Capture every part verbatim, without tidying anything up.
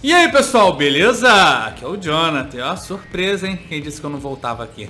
E aí pessoal, beleza? Aqui é o Jonathan, ó, surpresa, hein? Quem disse que eu não voltava aqui?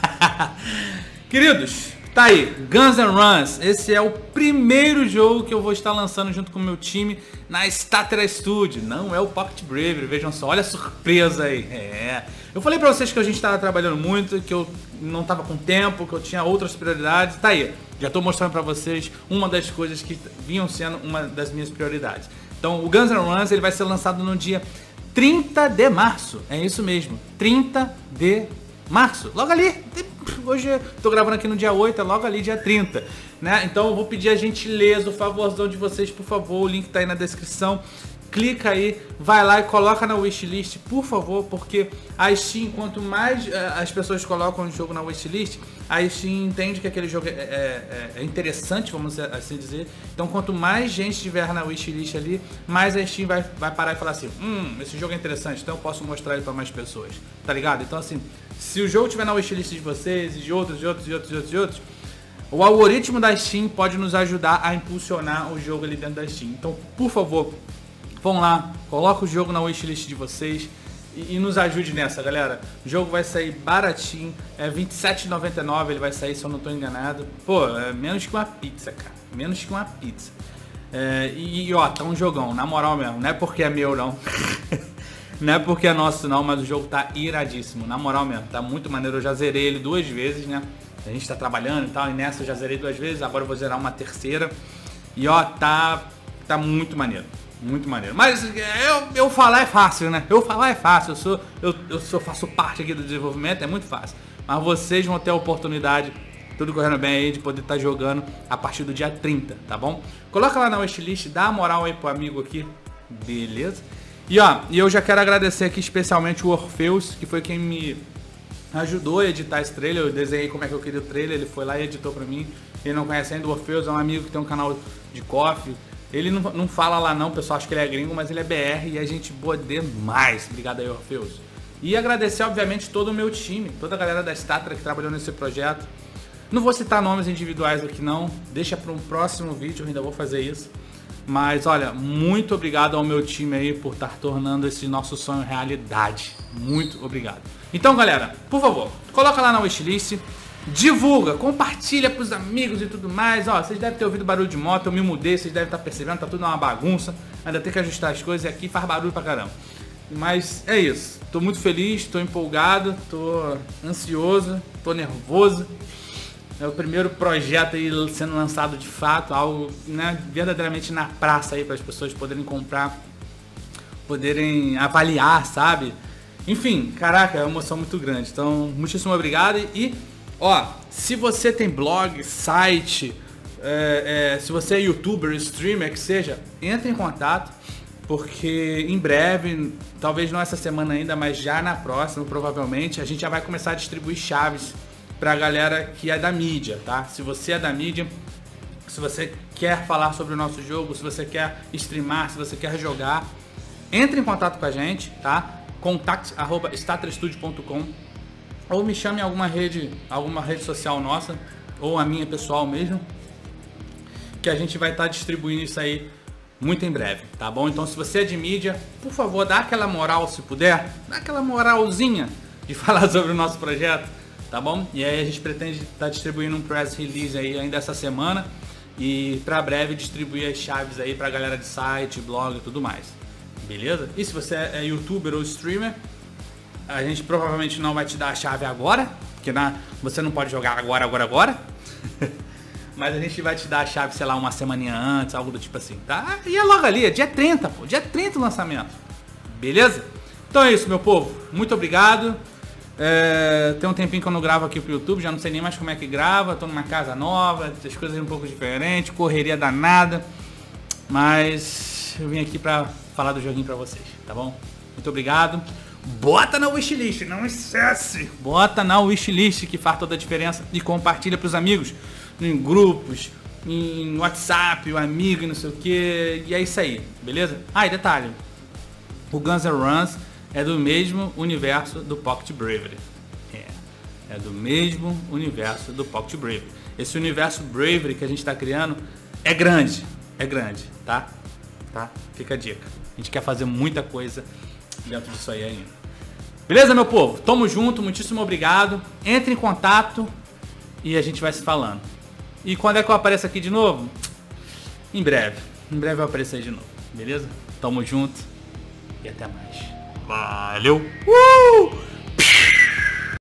Queridos, tá aí, Guns N' Roses, esse é o primeiro jogo que eu vou estar lançando junto com o meu time na Statera Studio, não é o Pocket Bravery, vejam só, olha a surpresa aí. É, eu falei pra vocês que a gente tava trabalhando muito, que eu não tava com tempo, que eu tinha outras prioridades, tá aí, já tô mostrando pra vocês uma das coisas que vinham sendo uma das minhas prioridades. Então o Guns N' Roses ele vai ser lançado no dia trinta de março, é isso mesmo, trinta de março, logo ali, hoje eu tô gravando aqui no dia oito, é logo ali dia trinta, né? Então eu vou pedir a gentileza, o favorzão de vocês, por favor, o link tá aí na descrição. Clica aí, vai lá e coloca na wishlist, por favor, porque a Steam, quanto mais uh, as pessoas colocam o jogo na wishlist, a Steam entende que aquele jogo é, é, é interessante, vamos assim dizer. Então, quanto mais gente tiver na wishlist ali, mais a Steam vai, vai parar e falar assim: hum, esse jogo é interessante, então eu posso mostrar ele para mais pessoas, tá ligado? Então, assim, se o jogo tiver na wishlist de vocês, e de outros, de outros, de outros, de outros, de outros, o algoritmo da Steam pode nos ajudar a impulsionar o jogo ali dentro da Steam. Então, por favor, vão lá, coloca o jogo na wishlist de vocês e, e nos ajude nessa, galera. O jogo vai sair baratinho, é vinte e sete reais e noventa e nove centavos, ele vai sair, se eu não estou enganado. Pô, é menos que uma pizza, cara, menos que uma pizza. É, e, e ó, tá um jogão, na moral mesmo, não é porque é meu não, não é porque é nosso não, mas o jogo tá iradíssimo, na moral mesmo, tá muito maneiro. Eu já zerei ele duas vezes, né, a gente tá trabalhando e tal, e nessa eu já zerei duas vezes, agora eu vou zerar uma terceira. E ó, tá, tá muito maneiro. Muito maneiro. Mas eu, eu falar é fácil, né? Eu falar é fácil. Eu sou, eu, eu sou, faço parte aqui do desenvolvimento, é muito fácil. Mas vocês vão ter a oportunidade, tudo correndo bem aí, de poder estar jogando a partir do dia trinta, tá bom? Coloca lá na wishlist, dá a moral aí pro amigo aqui, beleza? E ó, e eu já quero agradecer aqui especialmente o Orpheus, que foi quem me ajudou a editar esse trailer. Eu desenhei como é que eu queria o trailer, ele foi lá e editou pra mim. Quem não conhece ainda, o Orpheus é um amigo que tem um canal de coffee. Ele não, não fala lá não, o pessoal acha que ele é gringo, mas ele é B R e a gente boa demais. Obrigado aí, Orpheus. E agradecer, obviamente, todo o meu time, toda a galera da Statera que trabalhou nesse projeto. Não vou citar nomes individuais aqui não, deixa para um próximo vídeo, eu ainda vou fazer isso. Mas olha, muito obrigado ao meu time aí por estar tornando esse nosso sonho realidade. Muito obrigado. Então, galera, por favor, coloca lá na wishlist. Divulga, compartilha pros amigos e tudo mais. Ó, vocês devem ter ouvido barulho de moto, eu me mudei, vocês devem estar percebendo, tá tudo uma bagunça. Ainda tem que ajustar as coisas e aqui faz barulho pra caramba. Mas é isso, tô muito feliz, tô empolgado, tô ansioso, tô nervoso. É o primeiro projeto aí sendo lançado de fato, algo, né, verdadeiramente na praça aí para as pessoas poderem comprar, poderem avaliar, sabe? Enfim, caraca, é uma emoção muito grande. Então, muitíssimo obrigado e... Ó, se você tem blog, site, é, é, se você é youtuber, streamer, que seja, entre em contato, porque em breve, talvez não essa semana ainda, mas já na próxima, provavelmente, a gente já vai começar a distribuir chaves pra galera que é da mídia, tá? Se você é da mídia, se você quer falar sobre o nosso jogo, se você quer streamar, se você quer jogar, entre em contato com a gente, tá? contact arroba statera studio ponto com. Ou me chame em alguma rede, alguma rede social nossa, ou a minha pessoal mesmo, que a gente vai estar distribuindo isso aí muito em breve, tá bom? Então, se você é de mídia, por favor, dá aquela moral se puder, dá aquela moralzinha de falar sobre o nosso projeto, tá bom? E aí a gente pretende estar distribuindo um press release aí ainda essa semana e para breve distribuir as chaves aí pra galera de site, blog e tudo mais, beleza? E se você é youtuber ou streamer, a gente provavelmente não vai te dar a chave agora, porque na, você não pode jogar agora, agora, agora. Mas a gente vai te dar a chave, sei lá, uma semaninha antes, algo do tipo assim, tá? E é logo ali, é dia trinta, pô, dia trinta o lançamento. Beleza? Então é isso, meu povo. Muito obrigado. É, tem um tempinho que eu não gravo aqui pro YouTube, já não sei nem mais como é que grava. Tô numa casa nova, as coisas um pouco diferentes, correria danada. Mas eu vim aqui pra falar do joguinho pra vocês, tá bom? Muito obrigado. Bota na wishlist, não esquece. Bota na wishlist que faz toda a diferença e compartilha pros amigos, em grupos, em WhatsApp, o amigo e não sei o que. E é isso aí, beleza? Ah, e detalhe, o Guns N' Roses é do mesmo universo do Pocket Bravery. É, é do mesmo universo do Pocket Bravery. Esse universo Bravery que a gente está criando é grande, é grande, tá? Tá? Fica a dica. A gente quer fazer muita coisa dentro disso aí ainda. Beleza, meu povo? Tamo junto, muitíssimo obrigado. Entre em contato e a gente vai se falando. E quando é que eu apareço aqui de novo? Em breve. Em breve eu aparecer de novo. Beleza? Tamo junto e até mais. Valeu! Uh!